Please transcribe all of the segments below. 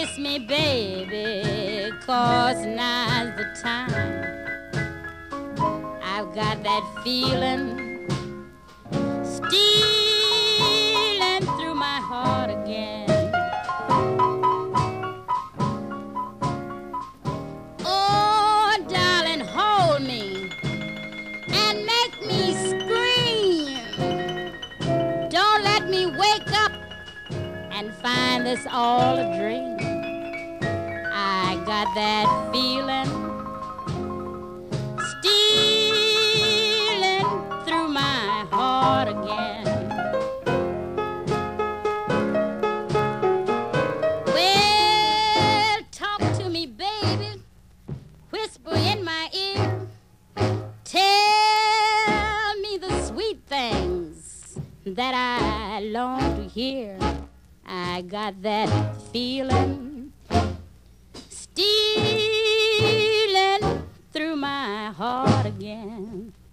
kiss me, baby, 'cause now's the time. I've got that feeling stealing through my heart again. Oh, darling, hold me and make me scream. Don't let me wake up and find this all a dream. I got that feeling stealing through my heart again. Well, talk to me, baby, whisper in my ear. Tell me the sweet things that I long to hear. I got that feeling stealing through my heart again.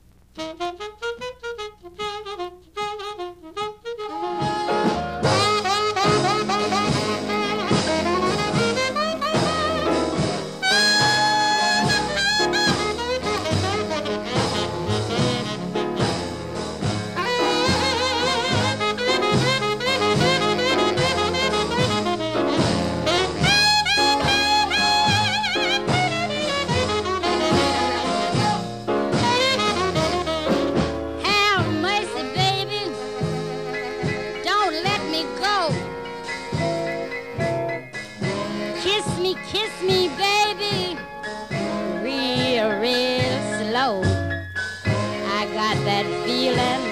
Kiss me, baby, real, real slow. I got that feeling